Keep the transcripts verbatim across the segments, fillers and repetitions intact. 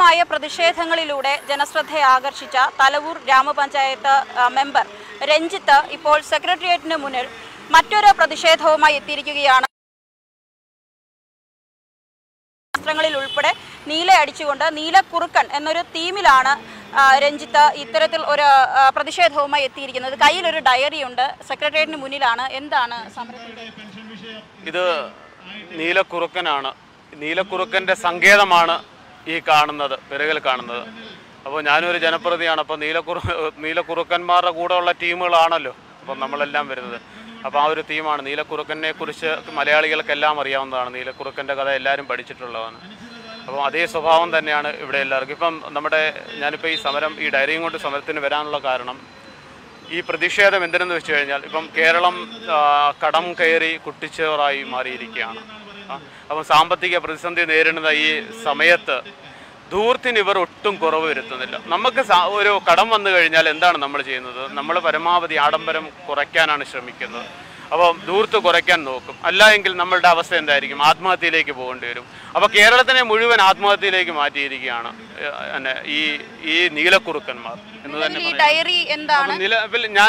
ശക്തമായ പ്രതിഷേധങ്ങളിലൂടെ ജനശ്രദ്ധ ആകർഷിച്ച തലവൂർ ഗ്രാമപഞ്ചായത്ത് മെമ്പർ രഞ്ജിത്ത് ഇപ്പോൾ സെക്രട്ടേറിയറ്റിന് മുന്നിൽ മറ്റൊരു പ്രതിഷേധവുമായി എത്തിയിരിക്കുകയാണ്. വസ്ത്രങ്ങളിൽ ഉൾപ്പെടെ നീല അടിച്ചുകൊണ്ട് നീലക്കുറുക്കൻ എന്നൊരു തീമിലാണ് രഞ്ജിത്ത് ഇത്തരത്തിൽ ഒരു പ്രതിഷേധവുമായി എത്തിയിരിക്കുന്നത്. കയ്യിലൊരു ഡയറിയുണ്ട്. സെക്രട്ടേറിയറ്റിന് മുന്നിലാണ്. എന്താണ് സമരത്തിന്റെ? ഇത് നീലക്കുറുക്കനാണ്. നീലക്കുറുക്കൻ്റെ സങ്കേതമാണ് ഈ കാണുന്നത്, പിറകിൽ കാണുന്നത്. അപ്പോൾ ഞാനൊരു ജനപ്രതിയാണ്. അപ്പോൾ നീലക്കുറു നീലക്കുറുക്കന്മാരുടെ കൂടെയുള്ള ടീമുകളാണല്ലോ അപ്പം നമ്മളെല്ലാം വരുന്നത്. അപ്പോൾ ആ ഒരു ടീമാണ്. നീലക്കുറുക്കനെ കുറിച്ച് മലയാളികൾക്കെല്ലാം അറിയാവുന്നതാണ്. നീലക്കുറുക്കൻ്റെ കഥ എല്ലാവരും പഠിച്ചിട്ടുള്ളതാണ്. അപ്പം അതേ സ്വഭാവം തന്നെയാണ് ഇവിടെ എല്ലാവർക്കും. ഇപ്പം നമ്മുടെ ഞാനിപ്പോൾ ഈ സമരം ഈ ഡയറിയും കൊണ്ട് സമരത്തിന് വരാനുള്ള കാരണം ഈ പ്രതിഷേധം എന്തിനെന്ന് വെച്ച് കഴിഞ്ഞാൽ ഇപ്പം കേരളം കടം കയറി കുട്ടിച്ചോറായി മാറിയിരിക്കുകയാണ്. അപ്പം സാമ്പത്തിക പ്രതിസന്ധി നേരിടുന്ന ഈ സമയത്ത് ധൂർത്തിന് ഇവർ ഒട്ടും കുറവ് വരുത്തുന്നില്ല. നമുക്ക് ഒരു കടം വന്നു കഴിഞ്ഞാൽ എന്താണ് നമ്മൾ ചെയ്യുന്നത്? നമ്മൾ പരമാവധി ആഡംബരം കുറയ്ക്കാനാണ് ശ്രമിക്കുന്നത്. അപ്പോൾ ധൂർത്ത് കുറയ്ക്കാൻ നോക്കും. അല്ല എങ്കിൽ നമ്മളുടെ അവസ്ഥ എന്തായിരിക്കും? ആത്മഹത്യയിലേക്ക് പോകേണ്ടി വരും. അപ്പോൾ കേരളത്തിനെ മുഴുവൻ ആത്മഹത്യയിലേക്ക് മാറ്റിയിരിക്കുകയാണ് ഈ ഈ നീലക്കുറുക്കന്മാർ എന്ന് തന്നെ പറയാം. നിലവിൽ ഞാൻ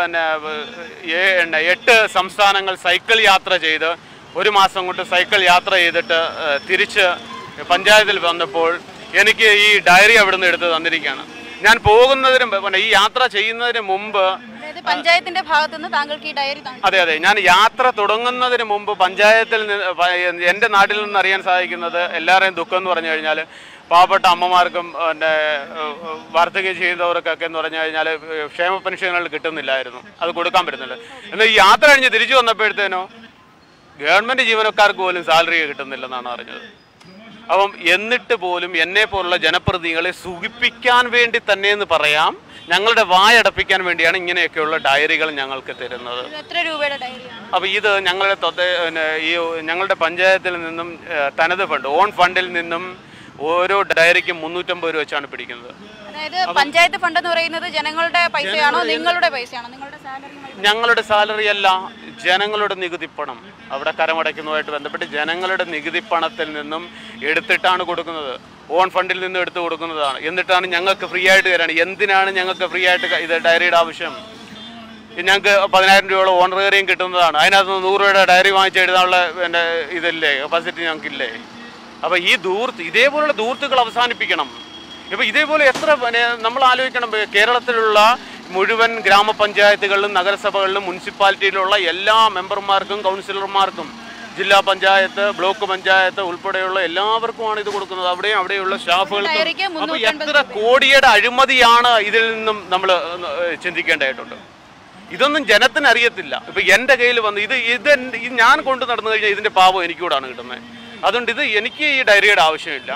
എട്ട് സംസ്ഥാനങ്ങൾ സൈക്കിൾ യാത്ര ചെയ്ത് ഒരു മാസം കൊണ്ട് സൈക്കിൾ യാത്ര ചെയ്തിട്ട് തിരിച്ച് പഞ്ചായത്തിൽ വന്നപ്പോൾ എനിക്ക് ഈ ഡയറി അവിടെ നിന്ന് എടുത്ത് തന്നിരിക്കുകയാണ്. ഞാൻ പോകുന്നതിന് ഈ യാത്ര ചെയ്യുന്നതിന് മുമ്പ് പഞ്ചായത്തിന്റെ ഭാഗത്തു നിന്ന് താങ്കൾക്ക് ഈ ഡയറി? അതെ അതെ ഞാൻ യാത്ര തുടങ്ങുന്നതിന് മുമ്പ് പഞ്ചായത്തിൽ നിന്ന് എൻ്റെ നാട്ടിൽ നിന്ന് അറിയാൻ സാധിക്കുന്നത് എല്ലാവരെയും ദുഃഖം എന്ന് പറഞ്ഞു കഴിഞ്ഞാൽ പാവപ്പെട്ട അമ്മമാർക്കും പിന്നെ വാർദ്ധക്യം ചെയ്യുന്നവർക്കൊക്കെ എന്ന് പറഞ്ഞു കഴിഞ്ഞാൽ ക്ഷേമ പെൻഷനുകൾ കിട്ടുന്നില്ലായിരുന്നു. അത് കൊടുക്കാൻ പറ്റുന്നില്ല. എന്നാൽ ഈ യാത്ര കഴിഞ്ഞ് തിരിച്ചു വന്നപ്പോഴത്തേനോ ഗവൺമെൻറ് ജീവനക്കാർക്ക് പോലും സാലറി കിട്ടുന്നില്ലെന്നാണ് അറിഞ്ഞത്. അപ്പം എന്നിട്ട് പോലും എന്നെ പോലുള്ള ജനപ്രതിനിധികളെ സുഖിപ്പിക്കാൻ വേണ്ടി തന്നെ എന്ന് പറയാം, ഞങ്ങളുടെ വായടപ്പിക്കാൻ വേണ്ടിയാണ് ഇങ്ങനെയൊക്കെയുള്ള ഡയറികൾ ഞങ്ങൾക്ക് തരുന്നത്. എത്ര രൂപയുടെ ഡയറിയാണ്? അപ്പോൾ ഇത് ഞങ്ങളുടെ ഈ ഞങ്ങളുടെ പഞ്ചായത്തിൽ നിന്നും തനത് ഫണ്ട് ഓൺ ഫണ്ടിൽ നിന്നും ഓരോ ഡയറിക്കും മുന്നൂറ്റമ്പത് രൂപ വെച്ചാണ് പിടിക്കുന്നത്. അതായത് പഞ്ചായത്ത് ഫണ്ട് എന്ന് പറയുന്നത് ജനങ്ങളുടെ പൈസയാണോ നിങ്ങളുടെ പൈസയാണോ? നിങ്ങളുടെ സാലറി? ഞങ്ങളുടെ സാലറി അല്ല, ജനങ്ങളുടെ നികുതി പണം. അവിടെ കരമടയ്ക്കുന്നതുമായിട്ട് ബന്ധപ്പെട്ട് ജനങ്ങളുടെ നികുതി പണത്തിൽ നിന്നും എടുത്തിട്ടാണ് കൊടുക്കുന്നത്. ഓൺ ഫണ്ടിൽ നിന്നും എടുത്ത് കൊടുക്കുന്നതാണ്. എന്നിട്ടാണ് ഞങ്ങൾക്ക് ഫ്രീ ആയിട്ട് തരാണ്. എന്തിനാണ് ഞങ്ങൾക്ക് ഫ്രീ ആയിട്ട് ഇത് ഡയറിയുടെ ആവശ്യം? ഞങ്ങൾക്ക് പതിനായിരം രൂപയോളം ഓണറേറിയം കിട്ടുന്നതാണ്. അതിനകത്ത് നൂറ് രൂപയുടെ ഡയറി വാങ്ങിച്ച് എഴുതാനുള്ള എൻ്റെ ഇതില്ലേ, കപ്പാസിറ്റി ഞങ്ങൾക്കില്ലേ? അപ്പോൾ ഈ ധൂർത്ത് ഇതേപോലുള്ള ധൂർത്തുകൾ അവസാനിപ്പിക്കണം. ഇപ്പോൾ ഇതേപോലെ എത്ര നമ്മൾ ആലോചിക്കണം. കേരളത്തിലുള്ള മുഴുവൻ ഗ്രാമപഞ്ചായത്തുകളിലും നഗരസഭകളിലും മുനിസിപ്പാലിറ്റിയിലുള്ള എല്ലാ മെമ്പർമാർക്കും കൗൺസിലർമാർക്കും ജില്ലാ പഞ്ചായത്ത് ബ്ലോക്ക് പഞ്ചായത്ത് ഉൾപ്പെടെയുള്ള എല്ലാവർക്കുമാണ് ഇത് കൊടുക്കുന്നത്. അവിടെയും അവിടെയുള്ള സ്റ്റാഫുകൾക്കും. അപ്പോൾ എത്ര കോടിയുടെ അഴിമതിയാണ് ഇതിൽ നിന്നും നമ്മൾ ചിന്തിക്കേണ്ടതായിട്ടുണ്ട്. ഇതൊന്നും ജനത്തിന് അറിയത്തില്ല. ഇപ്പം എൻ്റെ കയ്യിൽ വന്ന് ഇത് ഇത് ഞാൻ കൊണ്ടു നടന്നു കഴിഞ്ഞാൽ ഇതിൻ്റെ പാപം എനിക്കൂടാണ് കിട്ടുന്നത്. അതുകൊണ്ട് ഇത് എനിക്ക് ഈ ഡയറിയുടെ ആവശ്യമില്ല.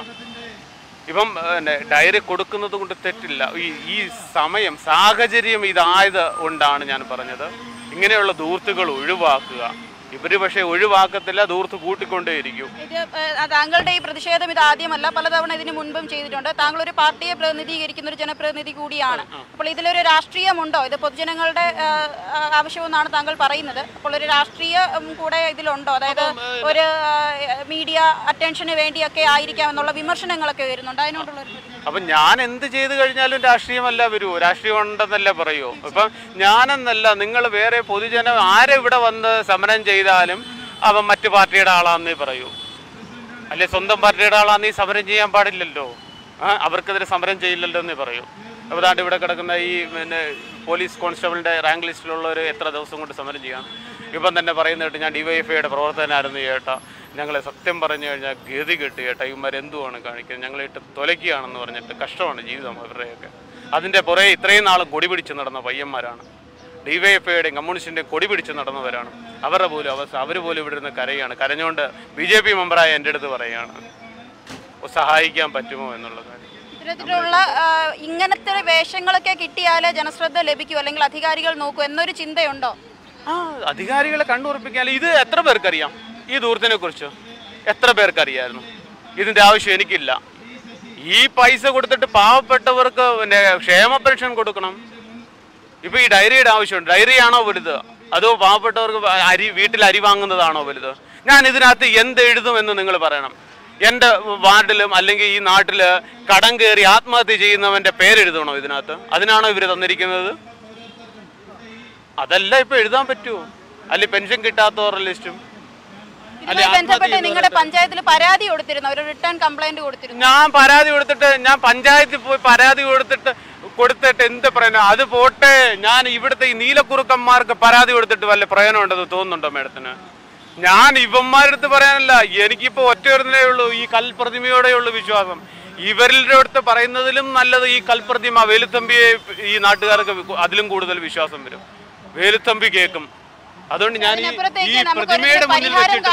ഇപ്പം ഡയറി കൊടുക്കുന്നത് കൊണ്ട് തെറ്റില്ല. ഈ ഈ സമയം സാഹചര്യം ഇതായത് കൊണ്ടാണ് ഞാൻ പറഞ്ഞത് ഇങ്ങനെയുള്ള ധൂർത്തുകൾ ഒഴിവാക്കുക. ഇവര് പക്ഷേ ഒഴിവാക്കത്തില്ല, ധൂർത്ത് കൂട്ടിക്കൊണ്ടേയിരിക്കും. ഇത് താങ്കളുടെ ഈ പ്രതിഷേധം ഇത് ആദ്യമല്ല, പലതവണ ഇതിന് മുൻപും ചെയ്തിട്ടുണ്ട്. താങ്കൾ ഒരു പാർട്ടിയെ പ്രതിനിധീകരിക്കുന്ന ഒരു ജനപ്രതിനിധി കൂടിയാണ്. അപ്പോൾ ഇതിലൊരു രാഷ്ട്രീയമുണ്ടോ? ഇത് പൊതുജനങ്ങളുടെ ആവശ്യമെന്നാണ് താങ്കൾ പറയുന്നത്. അപ്പോൾ ഒരു രാഷ്ട്രീയം കൂടെ ഇതിലുണ്ടോ? അതായത് ഒരു മീഡിയ അറ്റൻഷന് വേണ്ടിയൊക്കെ ആയിരിക്കാം എന്നുള്ള വിമർശനങ്ങളൊക്കെ വരുന്നുണ്ട്. അതിനോടുള്ള അപ്പം ഞാൻ എന്ത് ചെയ്ത് കഴിഞ്ഞാലും രാഷ്ട്രീയമല്ല വരുമോ? രാഷ്ട്രീയം ഉണ്ടെന്നല്ല പറയൂ. ഇപ്പം ഞാനെന്നല്ല, നിങ്ങൾ വേറെ പൊതുജനം ആരെവിടെ വന്ന് സമരം ചെയ്താലും അവൻ മറ്റു പാർട്ടിയുടെ ആളാന്നേ പറയൂ. അല്ലെ സ്വന്തം പാർട്ടിയുടെ ആളാന്നീ സമരം ചെയ്യാൻ പാടില്ലല്ലോ. അവർക്കെതിരെ സമരം ചെയ്യില്ലല്ലോ എന്നേ പറയൂ. അപ്പോൾ ദാണ്ട് ഇവിടെ കിടക്കുന്ന ഈ പിന്നെ പോലീസ് കോൺസ്റ്റബിളിൻ്റെ റാങ്ക് ലിസ്റ്റിലുള്ളവർ എത്ര ദിവസം കൊണ്ട് സമരം ചെയ്യാം? ഇപ്പം തന്നെ പറയുന്ന കേട്ട് ഞാൻ ഡി വൈ എഫ് ഐയുടെ പ്രവർത്തകനായിരുന്നു ചേട്ടാ, ഞങ്ങളെ സത്യം പറഞ്ഞു കഴിഞ്ഞാൽ ഗതി കെട്ട് ചേട്ടാ, ഇവന്മാരെന്തുവാണ് കാണിക്കുന്നത്, ഞങ്ങളിട്ട് തൊലയ്ക്കുകയാണെന്ന് പറഞ്ഞിട്ട് കഷ്ടമാണ് ജീവിതം അവരുടെയൊക്കെ. അതിൻ്റെ പുറകെ ഇത്രയും നാളും കൊടി പിടിച്ച് നടന്ന പയ്യന്മാരാണ്. ഡി വൈ എഫ് ഐയുടെയും കമ്മ്യൂണിസ്റ്റിൻ്റെയും കൊടി പിടിച്ച് നടന്നവരാണ്. അവരുടെ പോലും അവസ്ഥ അവർ പോലും ഇവിടെ നിന്ന് കരയാണ്. കരഞ്ഞുകൊണ്ട് ബി ജെ പി മെമ്പറായ എൻ്റെ അടുത്ത് പറയുകയാണ് സഹായിക്കാൻ പറ്റുമോ എന്നുള്ള കാര്യം. ഇത്തരത്തിലുള്ള ഇങ്ങനത്തെ വേഷങ്ങളൊക്കെ കിട്ടിയാലേ ജനശ്രദ്ധ ലഭിക്കൂ, അല്ലെങ്കിൽ അധികാരികൾ നോക്കൂ എന്നൊരു ചിന്തയുണ്ടോ? ആ അധികാരികളെ കണ്ടുറപ്പിക്കാൻ ഇത് എത്ര പേർക്കറിയാം? ഈ ധൂർത്തിനെ കുറിച്ച് എത്ര പേർക്കറിയായിരുന്നു? ഇതിൻ്റെ ആവശ്യം എനിക്കില്ല. ഈ പൈസ കൊടുത്തിട്ട് പാവപ്പെട്ടവർക്ക് പിന്നെ ക്ഷേമ പെൻഷൻ കൊടുക്കണം. ഇപ്പോൾ ഈ ഡയറിയുടെ ആവശ്യമുണ്ട്. ഡയറിയാണോ വലുത്, അതോ പാവപ്പെട്ടവർക്ക് അരി വീട്ടിൽ അരി വാങ്ങുന്നതാണോ വലുത്? ഞാൻ ഇതിനകത്ത് എന്ത് എഴുതുമെന്ന് നിങ്ങൾ പറയണം. എൻ്റെ വാർഡിലും അല്ലെങ്കിൽ ഈ നാട്ടിൽ കടം കയറി ആത്മഹത്യ ചെയ്യുന്നവൻ്റെ പേരെഴുതണോ ഇതിനകത്ത്? അതിനാണോ ഇവർ തന്നിരിക്കുന്നത്? അതല്ല ഇപ്പൊ എഴുതാൻ പറ്റുമോ? അല്ലെ പെൻഷൻ കിട്ടാത്തവരുടെ ലിസ്റ്റും ബന്ധപ്പെട്ട് നിങ്ങളുടെ പഞ്ചായത്തിൽ പരാതി കൊടുത്തിരുന്നു, ഒരു റിട്ടേൺ കംപ്ലൈന്റ് കൊടുത്തിരുന്നു. ഞാൻ പരാതി കൊടുത്തിട്ട് ഞാൻ പഞ്ചായത്തിൽ പോയി പരാതി കൊടുത്തിട്ട് കൊടുത്തിട്ട് എന്ത് പ്രയോജനം? അത് പോട്ടെ, ഞാൻ ഇവിടുത്തെ ഈ നീലക്കുറുക്കന്മാർക്ക് പരാതി കൊടുത്തിട്ട് വല്ല പ്രയോജനം ഉണ്ടെന്ന് തോന്നുന്നുണ്ടോ മേഡത്തിന്? ഞാൻ ഇവന്മാരടുത്ത് പറയാനല്ല, എനിക്കിപ്പോ ഒറ്റയൊരുന്നേ ഉള്ളൂ, ഈ കൽപ്രതിമയോടെ ഉള്ളൂ വിശ്വാസം. ഇവരുടെ അടുത്ത് പറയുന്നതിലും നല്ലത് ഈ കൽപ്രതിമ വേലുത്തമ്പിയെ ഈ നാട്ടുകാർക്ക് അതിലും കൂടുതൽ വിശ്വാസം വരും. വേലുത്തമ്പി കേൾക്കും. അതുകൊണ്ട് ഞാൻ ഈ പ്രതിമയുടെ മുന്നിൽ വെച്ചിട്ട്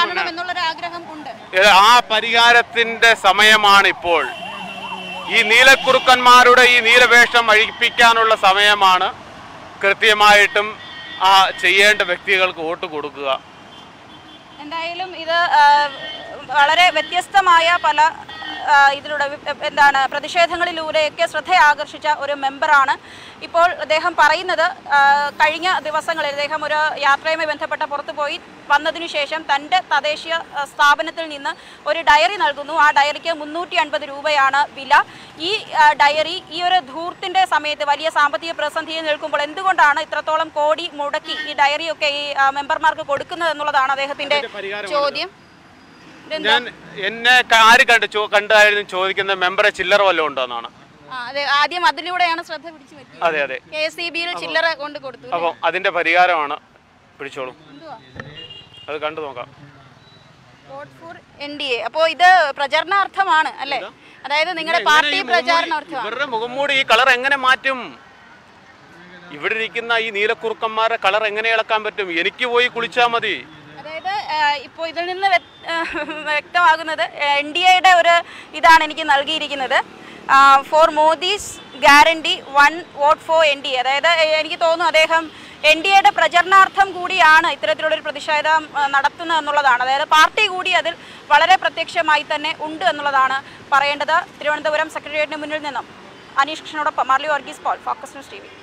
ആ പരിഹാരത്തിന്റെ സമയമാണ് ഇപ്പോൾ. ഈ നീലക്കുറുക്കന്മാരുടെ ഈ നീലവേഷം അഴിപ്പിക്കാനുള്ള സമയമാണ്. കൃത്യമായിട്ടും ആ ചെയ്യേണ്ട വ്യക്തികൾക്ക് വോട്ട് കൊടുക്കുക. എന്തായാലും ഇത് വളരെ വ്യത്യസ്തമായ പല ഇതിലൂടെ എന്താണ് പ്രതിഷേധങ്ങളിലൂടെയൊക്കെ ശ്രദ്ധ ആകർഷിച്ച ഒരു മെമ്പറാണ്. ഇപ്പോൾ അദ്ദേഹം പറയുന്നത് കഴിഞ്ഞ ദിവസങ്ങളിൽ അദ്ദേഹം ഒരു യാത്രയുമായി ബന്ധപ്പെട്ട പുറത്തു പോയി വന്നതിനു ശേഷം തൻ്റെ തദ്ദേശീയ സ്ഥാപനത്തിൽ നിന്ന് ഒരു ഡയറി നൽകുന്നു. ആ ഡയറിക്ക് മുന്നൂറ്റി അൻപത് രൂപയാണ് വില. ഈ ഡയറി ഈ ഒരു ധൂർത്തിൻ്റെ സമയത്ത് വലിയ സാമ്പത്തിക പ്രതിസന്ധിയിൽ നിൽക്കുമ്പോൾ എന്തുകൊണ്ടാണ് ഇത്രത്തോളം കോടി മുടക്കി ഈ ഡയറിയൊക്കെ ഈ മെമ്പർമാർക്ക് കൊടുക്കുന്നത് എന്നുള്ളതാണ് അദ്ദേഹത്തിൻ്റെ ചോദ്യം. ഞാൻ എന്നെ ആര് കണ്ട് കണ്ടായിരുന്നു ചോദിക്കുന്ന മെമ്പറെ ചില്ലറ വല്ലതും ഉണ്ടോ എന്നാണ്. ആദ്യം അതിലൂടെയാണ് ശ്രദ്ധ പിടിച്ചു പറ്റിയത്. അതെ അതെ കെ എസ് ഇ ബിയിൽ ചില്ലറ കൊണ്ട് കൊടുത്തു. അപ്പം അതിന്റെ പരിഹാരമാണ്. പിടിച്ചോളൂ, അത് കണ്ടു നോക്കാം. Vote for N D A. അപ്പോൾ ഇത് പ്രചരണാർത്ഥമാണ് അല്ലേ? അതായത് നിങ്ങളുടെ പാർട്ടി പ്രചാരണാർത്ഥമാണ്. ഇവരുടെ മുഖംമൂടി ഈ കളർ എങ്ങനെ മാറ്റും? ഇവിടെ ഇരിക്കുന്ന ഈ നീലക്കുറുക്കന്മാരുടെ കളർ എങ്ങനെ ഇളക്കാൻ പറ്റും? എനിക്ക് പോയി കുളിച്ചാൽ മതി. അതായത് ഇപ്പോൾ ഇതിൽ നിന്ന് വ്യക്തമാകുന്നത് എൻ ഡി എയുടെ ഒരു ഇതാണ് എനിക്ക് നൽകിയിരിക്കുന്നത്. For Modi's guarantee one vote for N D A. അതായത് എനിക്ക് തോന്നുന്നു അദ്ദേഹം എൻ ഡി എയുടെ പ്രചരണാർത്ഥം കൂടിയാണ് ഇത്തരത്തിലുള്ളൊരു പ്രതിഷേധം നടത്തുന്നത് എന്നുള്ളതാണ്. അതായത് പാർട്ടി കൂടി അതിൽ വളരെ പ്രത്യക്ഷമായി തന്നെ ഉണ്ട് എന്നുള്ളതാണ് പറയേണ്ടത്. തിരുവനന്തപുരം സെക്രട്ടേറിയറ്റിന് മുന്നിൽ നിന്നും അനീഷ് കൃഷ്ണനോടൊപ്പം Marly Varghese Paul, focus news T V.